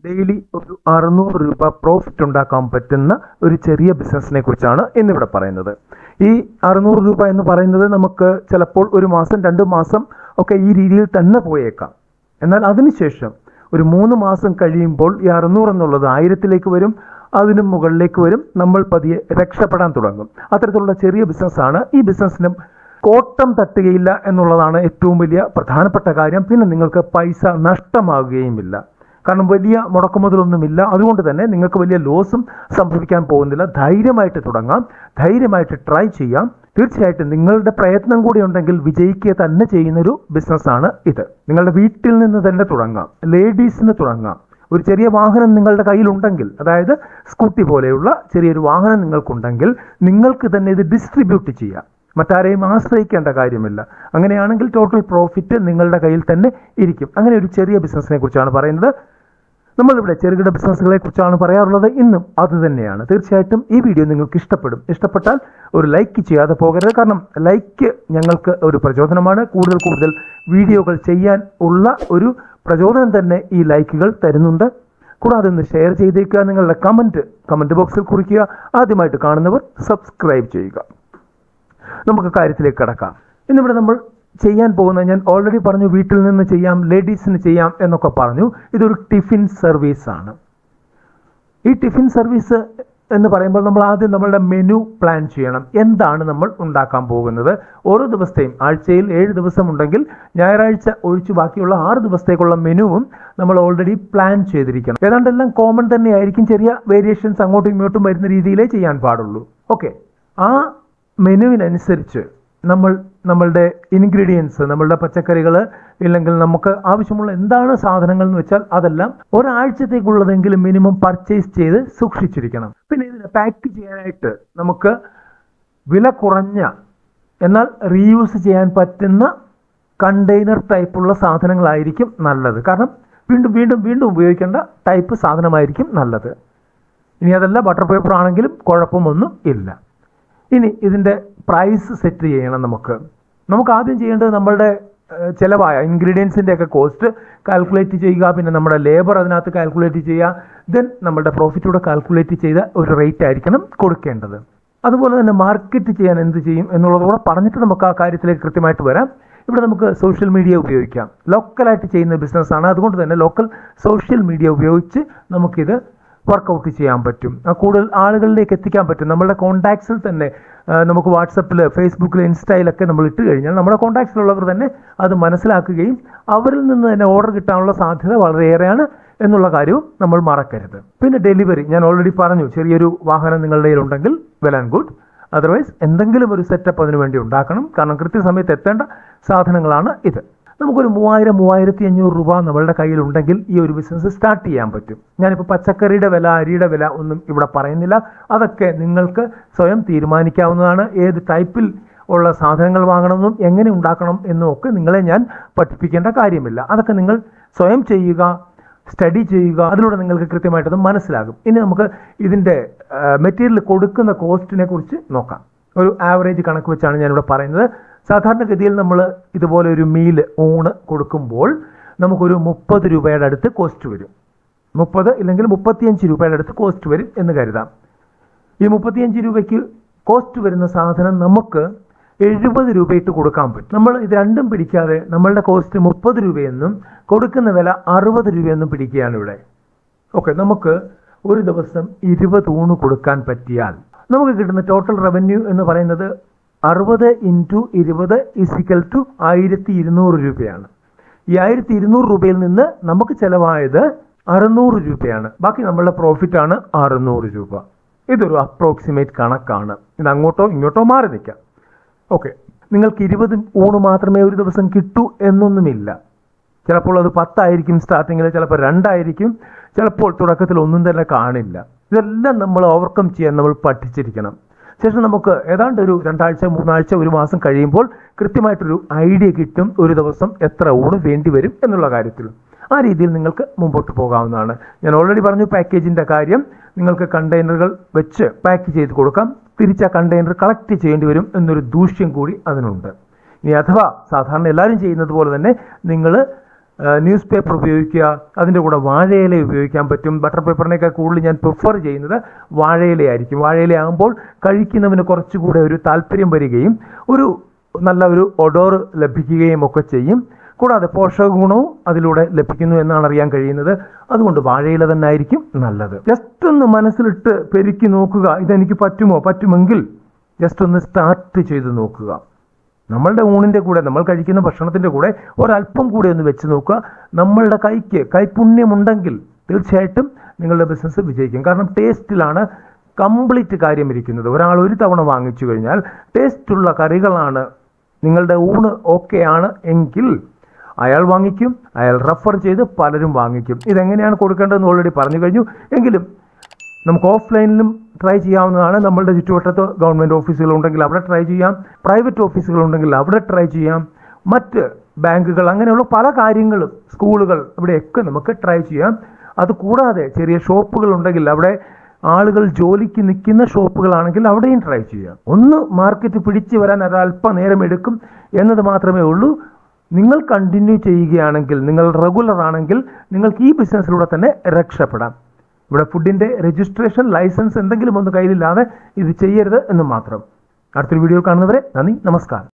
Daily ഒരു 600 രൂപ profit ഉണ്ടാക്കാൻ പറ്റുന്ന ഒരു ചെറിയ ബിസിനസ്സിനെ കുറിച്ചാണ് ഇന്നിവിടെ പറയുന്നത്. ഈ 600 രൂപ എന്ന് പറയുന്നത് നമുക്ക് ചിലപ്പോൾ ഒരു മാസം 2 മാസം ഒക്കെ ഈ രീതിയിൽ തന്നെ പോയേക്കാം. എന്നാൽ അതിനുശേഷം ഒരു 3 മാസം കഴിയുമ്പോൾ ഈ 600 എന്നുള്ളത് 1000ലേക്ക് വരും, അതിനും മുകളിലേക്ക് വരും. നമ്മൾ പതിയെ രക്ഷപ്പെടാൻ തുടങ്ങും. അത്തരത്തിലുള്ള ചെറിയ ബിസിനസ്സാണ്. ഈ ബിസിനസ്സിനും കോട്ടം തട്ടുകയില്ല എന്നുള്ളതാണ് ഏറ്റവും വലിയ പ്രധാനപ്പെട്ട കാര്യം. പിന്നെ നിങ്ങൾക്ക് പൈസ നഷ്ടമാവുകയുമില്ല. കാരണം വലിയ മുടക്കുമുതലൊന്നുമില്ല. അതുകൊണ്ട് തന്നെ നിങ്ങൾക്ക് വലിയ ലോസും സംഭവിക്കാൻ പോകുന്നില്ല. ധൈര്യമായിട്ട് തുടങ്ങാം, ധൈര്യമായിട്ട് ട്രൈ ചെയ്യാം. തീർച്ചയായിട്ടും നിങ്ങളുടെ പ്രയത്നം കൂടി ഉണ്ടെങ്കിൽ വിജയിക്കുക തന്നെ ചെയ്യുന്നൊരു ബിസിനസ്സാണ് ഇത്. നിങ്ങളുടെ വീട്ടിൽ നിന്ന് തന്നെ തുടങ്ങാം, ലേഡീസിന് തുടങ്ങാം. ഒരു ചെറിയ വാഹനം നിങ്ങളുടെ കയ്യിലുണ്ടെങ്കിൽ, അതായത് സ്കൂട്ടി പോലെയുള്ള ചെറിയൊരു വാഹനം നിങ്ങൾക്കുണ്ടെങ്കിൽ നിങ്ങൾക്ക് തന്നെ ഇത് ഡിസ്ട്രിബ്യൂട്ട് ചെയ്യാം. മറ്റാരെയും ആശ്രയിക്കേണ്ട കാര്യമില്ല. അങ്ങനെയാണെങ്കിൽ ടോട്ടൽ പ്രോഫിറ്റ് നിങ്ങളുടെ കയ്യിൽ തന്നെ ഇരിക്കും. അങ്ങനെ ഒരു ചെറിയ ബിസിനസ്സിനെ കുറിച്ചാണ് പറയുന്നത്. നമ്മളിവിടെ ചെറുകിട ബിസിനസ്സുകളെ കുറിച്ചാണ് പറയാറുള്ളത്. ഇന്നും അത് തന്നെയാണ്. തീർച്ചയായിട്ടും ഈ വീഡിയോ നിങ്ങൾക്ക് ഇഷ്ടപ്പെടും. ഇഷ്ടപ്പെട്ടാൽ ഒരു ലൈക്ക് ചെയ്യാതെ പോകരുത്. കാരണം ലൈക്ക് ഞങ്ങൾക്ക് ഒരു പ്രചോദനമാണ്. കൂടുതൽ വീഡിയോകൾ ചെയ്യാൻ ഉള്ള ഒരു പ്രചോദനം തന്നെ ഈ ലൈക്കുകൾ തരുന്നുണ്ട്. കൂടാതെ ഒന്ന് ഷെയർ ചെയ്തേക്കുക. നിങ്ങളുടെ കമൻറ്റ് ബോക്സിൽ കുറിക്കുക. ആദ്യമായിട്ട് കാണുന്നവർ സബ്സ്ക്രൈബ് ചെയ്യുക. നമുക്ക് കാര്യത്തിലേക്ക് കടക്കാം. ഇന്നിവിടെ നമ്മൾ ചെയ്യാൻ പോകുന്ന, ഞാൻ ഓൾറെഡി പറഞ്ഞു, വീട്ടിൽ നിന്ന് ചെയ്യാം, ലേഡീസിന് ചെയ്യാം എന്നൊക്കെ പറഞ്ഞു. ഇതൊരു ടിഫിൻ സർവീസാണ്. ഈ ടിഫിൻ സർവീസ് എന്ന് പറയുമ്പോൾ നമ്മൾ ആദ്യം നമ്മളുടെ മെനു പ്ലാൻ ചെയ്യണം. എന്താണ് നമ്മൾ ഉണ്ടാക്കാൻ പോകുന്നത്? ഓരോ ദിവസത്തെയും, ആഴ്ചയിൽ 7 ദിവസം ഉണ്ടെങ്കിൽ ഞായറാഴ്ച ഒഴിച്ച് ബാക്കിയുള്ള 6 ദിവസത്തേക്കുള്ള മെനുവും നമ്മൾ ഓൾറെഡി പ്ലാൻ ചെയ്തിരിക്കണം. ഏതാണ്ടെല്ലാം കോമൺ തന്നെയായിരിക്കും. ചെറിയ വേരിയേഷൻസ് അങ്ങോട്ടും ഇങ്ങോട്ടും വരുന്ന രീതിയിലേ ചെയ്യാൻ പാടുള്ളൂ. ഓക്കെ, ആ മെനുവിനനുസരിച്ച് നമ്മളുടെ ഇൻഗ്രീഡിയൻസ്, നമ്മളുടെ പച്ചക്കറികൾ, ഇല്ലെങ്കിൽ നമുക്ക് ആവശ്യമുള്ള എന്താണ് സാധനങ്ങൾ എന്ന് വെച്ചാൽ അതെല്ലാം ഒരാഴ്ചത്തേക്കുള്ളതെങ്കിലും മിനിമം പർച്ചേസ് ചെയ്ത് സൂക്ഷിച്ചിരിക്കണം. പിന്നെ ഇതിനെ പാക്ക് ചെയ്യാനായിട്ട് നമുക്ക് വില കുറഞ്ഞ എന്നാൽ റീയൂസ് ചെയ്യാൻ പറ്റുന്ന കണ്ടെയ്നർ ടൈപ്പുള്ള സാധനങ്ങളായിരിക്കും നല്ലത്. കാരണം വീണ്ടും ഉപയോഗിക്കേണ്ട ടൈപ്പ് സാധനമായിരിക്കും നല്ലത്. ഇനി അതല്ല ബട്ടർ പേപ്പർ ആണെങ്കിലും കുഴപ്പമൊന്നും ഇല്ല. ഇനി ഇതിൻ്റെ പ്രൈസ് സെറ്റ് ചെയ്യണം. നമുക്ക് ആദ്യം ചെയ്യേണ്ടത് നമ്മളുടെ ചിലവായ ഇൻഗ്രീഡിയൻസിൻ്റെ ഒക്കെ കോസ്റ്റ് കാൽക്കുലേറ്റ് ചെയ്യുക. പിന്നെ നമ്മുടെ ലേബർ അതിനകത്ത് കാൽക്കുലേറ്റ് ചെയ്യുക. ദെൻ നമ്മുടെ പ്രോഫിറ്റൂടെ കാൽക്കുലേറ്റ് ചെയ്ത ഒരു റേറ്റ് ആയിരിക്കണം കൊടുക്കേണ്ടത്. അതുപോലെ തന്നെ മാർക്കറ്റ് ചെയ്യാൻ എന്ത് ചെയ്യും എന്നുള്ളതുകൂടെ പറഞ്ഞിട്ട് നമുക്ക് ആ കാര്യത്തിലേക്ക് കൃത്യമായിട്ട് വരാം. ഇവിടെ നമുക്ക് സോഷ്യൽ മീഡിയ ഉപയോഗിക്കാം. ലോക്കലായിട്ട് ചെയ്യുന്ന ബിസിനസ്സാണ്. അതുകൊണ്ട് തന്നെ ലോക്കൽ സോഷ്യൽ മീഡിയ ഉപയോഗിച്ച് നമുക്കിത് വർക്കൗട്ട് ചെയ്യാൻ പറ്റും. കൂടുതൽ ആളുകളിലേക്ക് എത്തിക്കാൻ പറ്റും. നമ്മളുടെ കോൺടാക്ട്സിൽ തന്നെ നമുക്ക് വാട്സപ്പിൽ, ഫേസ്ബുക്കിൽ, ഇൻസ്റ്റയിലൊക്കെ നമ്മൾ ഇട്ട് കഴിഞ്ഞാൽ നമ്മുടെ കോൺടാക്ട്സിലുള്ളവർ തന്നെ അത് മനസ്സിലാക്കുകയും അവരിൽ നിന്ന് തന്നെ ഓർഡർ കിട്ടാനുള്ള സാധ്യത വളരെയേറെയാണ് എന്നുള്ള കാര്യവും നമ്മൾ മറക്കരുത്. പിന്നെ ഡെലിവറി, ഞാൻ ഓൾറെഡി പറഞ്ഞു, ചെറിയൊരു വാഹനം നിങ്ങളുടെ കയ്യിലുണ്ടെങ്കിൽ വെൽ ആൻഡ് ഗുഡ്. അതർവൈസ് എന്തെങ്കിലും ഒരു സെറ്റപ്പ് അതിനു വേണ്ടി ഉണ്ടാക്കണം. കാരണം കൃത്യസമയത്ത് എത്തേണ്ട സാധനങ്ങളാണ് ഇത്. നമുക്കൊരു 3000-3500 രൂപ നമ്മളുടെ കയ്യിലുണ്ടെങ്കിൽ ഈ ഒരു ബിസിനസ് സ്റ്റാർട്ട് ചെയ്യാൻ പറ്റും. ഞാനിപ്പോൾ പച്ചക്കറിയുടെ വില, അരിയുടെ വില ഒന്നും ഇവിടെ പറയുന്നില്ല. അതൊക്കെ നിങ്ങൾക്ക് സ്വയം തീരുമാനിക്കാവുന്നതാണ്. ഏത് ടൈപ്പിൽ ഉള്ള സാധനങ്ങൾ വാങ്ങണമെന്നും എങ്ങനെ ഉണ്ടാക്കണം എന്നും ഒക്കെ നിങ്ങളെ ഞാൻ പഠിപ്പിക്കേണ്ട കാര്യമില്ല. അതൊക്കെ നിങ്ങൾ സ്വയം ചെയ്യുക, സ്റ്റഡി ചെയ്യുക. അതിലൂടെ നിങ്ങൾക്ക് കൃത്യമായിട്ടത് മനസ്സിലാകും. ഇനി നമുക്ക് ഇതിൻ്റെ മെറ്റീരിയൽ കൊടുക്കുന്ന കോസ്റ്റിനെ കുറിച്ച് നോക്കാം. ഒരു ആവറേജ് കണക്ക് വെച്ചാണ് ഞാനിവിടെ പറയുന്നത്. സാധാരണഗതിയിൽ നമ്മൾ ഇതുപോലെ ഒരു മീല് ഊണ് കൊടുക്കുമ്പോൾ നമുക്കൊരു 30 രൂപയുടെ അടുത്ത് കോസ്റ്റ് വരും. 30 ഇല്ലെങ്കിൽ 35 രൂപയുടെ അടുത്ത് കോസ്റ്റ് വരും എന്ന് കരുതാം. ഈ 35 രൂപയ്ക്ക് കോസ്റ്റ് വരുന്ന സാധനം നമുക്ക് 70 രൂപയിട്ട് കൊടുക്കാൻ പറ്റും. നമ്മൾ ഇത് രണ്ടും പിടിക്കാതെ നമ്മളുടെ കോസ്റ്റ് 30 രൂപയെന്നും കൊടുക്കുന്ന വില 60 രൂപയെന്നും പിടിക്കുകയാണ് ഇവിടെ. ഓക്കെ, നമുക്ക് ഒരു ദിവസം 20 ഊണ് കൊടുക്കാൻ പറ്റിയാൽ നമുക്ക് കിട്ടുന്ന ടോട്ടൽ റവന്യൂ എന്ന് പറയുന്നത് 60 × 20 = 1200 രൂപയാണ്. ഈ 1200 രൂപയിൽ നിന്ന് നമുക്ക് ചിലവായത് 600 രൂപയാണ്. ബാക്കി നമ്മളുടെ പ്രോഫിറ്റാണ് 600 രൂപ. ഇതൊരു അപ്രോക്സിമേറ്റ് കണക്കാണ്. ഇത് അങ്ങോട്ടോ ഇങ്ങോട്ടോ മാറി നിൽക്കാം. ഓക്കെ, നിങ്ങൾക്ക് 20 ഊണ് മാത്രമേ ഒരു ദിവസം കിട്ടൂ എന്നൊന്നുമില്ല. ചിലപ്പോൾ അത് 10 ആയിരിക്കും സ്റ്റാർട്ടിങ്ങിൽ, ചിലപ്പോൾ 2 ആയിരിക്കും, ചിലപ്പോൾ തുടക്കത്തിൽ ഒന്നും തന്നെ കാണില്ല. ഇതെല്ലാം നമ്മൾ ഓവർകം ചെയ്യാൻ നമ്മൾ പഠിച്ചിരിക്കണം. ശേഷം നമുക്ക് ഏതാണ്ട് ഒരു 2 ആഴ്ച, 3 ആഴ്ച, 1 മാസം കഴിയുമ്പോൾ കൃത്യമായിട്ടൊരു ഐഡിയ കിട്ടും ഒരു ദിവസം എത്ര ഊണ് വേണ്ടി വരും എന്നുള്ള കാര്യത്തിൽ. ആ രീതിയിൽ നിങ്ങൾക്ക് മുമ്പോട്ട് പോകാവുന്നതാണ്. ഞാൻ ഓൾറെഡി പറഞ്ഞു പാക്കേജിൻ്റെ കാര്യം. നിങ്ങൾക്ക് കണ്ടെയ്നറുകൾ വെച്ച് പാക്ക് ചെയ്ത് കൊടുക്കാം. തിരിച്ച് ആ കണ്ടെയ്നർ കളക്ട് ചെയ്യേണ്ടി വരും എന്നൊരു ദൂഷ്യം കൂടി അതിനുണ്ട്. ഇനി അഥവാ സാധാരണ എല്ലാവരും ചെയ്യുന്നത് പോലെ തന്നെ നിങ്ങൾ ന്യൂസ് പേപ്പർ ഉപയോഗിക്കുക, അതിൻ്റെ കൂടെ വാഴയില ഉപയോഗിക്കാൻ പറ്റും. ബട്ടർ പേപ്പറിനേക്കാൾ കൂടുതൽ ഞാൻ പ്രിഫർ ചെയ്യുന്നത് വാഴയിലയായിരിക്കും. വാഴയില ആകുമ്പോൾ കഴിക്കുന്നവന് കുറച്ചുകൂടെ ഒരു താല്പര്യം വരികയും നല്ല ഒരു ഒഡോർ ലഭിക്കുകയും ഒക്കെ ചെയ്യും. കൂടാതെ പോഷക ഗുണവും അതിലൂടെ ലഭിക്കുന്നു എന്നാണ് അറിയാൻ കഴിയുന്നത്. അതുകൊണ്ട് വാഴയില തന്നെ ആയിരിക്കും നല്ലത്. ജസ്റ്റ് ഒന്ന് മനസ്സിലിട്ട് പെരുക്കി നോക്കുക, ഇതെനിക്ക് പറ്റുമെങ്കിൽ ജസ്റ്റ് ഒന്ന് സ്റ്റാർട്ട് ചെയ്ത് നോക്കുക. നമ്മളുടെ ഊണിൻ്റെ കൂടെ, നമ്മൾ കഴിക്കുന്ന ഭക്ഷണത്തിൻ്റെ കൂടെ ഒരല്പം കൂടെ ഒന്ന് വെച്ച് നോക്കുക. നമ്മളുടെ കൈപുണ്യമുണ്ടെങ്കിൽ തീർച്ചയായിട്ടും നിങ്ങളുടെ ബിസിനസ് വിജയിക്കും. കാരണം ടേസ്റ്റിലാണ് കംപ്ലീറ്റ് കാര്യം ഇരിക്കുന്നത്. ഒരാൾ ഒരു തവണ വാങ്ങിച്ചു കഴിഞ്ഞാൽ ടേസ്റ്റുള്ള കറികളാണ്, നിങ്ങളുടെ ഊണ് ഓക്കെയാണ് എങ്കിൽ അയാൾ വാങ്ങിക്കും, അയാൾ റെഫർ ചെയ്ത് പലരും വാങ്ങിക്കും. ഇതെങ്ങനെയാണ് കൊടുക്കേണ്ടതെന്ന് ഓൾറെഡി പറഞ്ഞു കഴിഞ്ഞു. എങ്കിലും നമുക്ക് ഓഫ്ലൈനിലും ട്രൈ ചെയ്യാവുന്നതാണ്. നമ്മളുടെ ചുറ്റുവട്ടത്ത് ഗവൺമെൻറ് ഓഫീസുകളുണ്ടെങ്കിൽ അവിടെ ട്രൈ ചെയ്യാം, പ്രൈവറ്റ് ഓഫീസുകളുണ്ടെങ്കിൽ അവിടെ ട്രൈ ചെയ്യാം, മറ്റ് ബാങ്കുകൾ, അങ്ങനെയുള്ള പല കാര്യങ്ങളും, സ്കൂളുകൾ, ഇവിടെയൊക്കെ നമുക്ക് ട്രൈ ചെയ്യാം. അതുകൂടാതെ ചെറിയ ഷോപ്പുകൾ ഉണ്ടെങ്കിൽ, അവിടെ ആളുകൾ ജോലിക്ക് നിൽക്കുന്ന ഷോപ്പുകളാണെങ്കിൽ അവിടെയും ട്രൈ ചെയ്യാം. ഒന്ന് മാർക്കറ്റ് പിടിച്ചു വരാൻ ഒരല്പം നേരം എടുക്കും എന്നത് മാത്രമേ ഉള്ളൂ. നിങ്ങൾ കണ്ടിന്യൂ ചെയ്യുകയാണെങ്കിൽ, നിങ്ങൾ റെഗുലർ ആണെങ്കിൽ നിങ്ങൾക്ക് ഈ ബിസിനസ്സിലൂടെ തന്നെ രക്ഷപ്പെടാം. ഇവിടെ ഫുഡിൻ്റെ രജിസ്ട്രേഷൻ, ലൈസൻസ് എന്തെങ്കിലും ഒന്ന് കയ്യിലില്ലാതെ ഇത് ചെയ്യരുത് എന്ന് മാത്രം. അടുത്തൊരു വീഡിയോ കാണുന്നവരെ നന്ദി, നമസ്കാരം.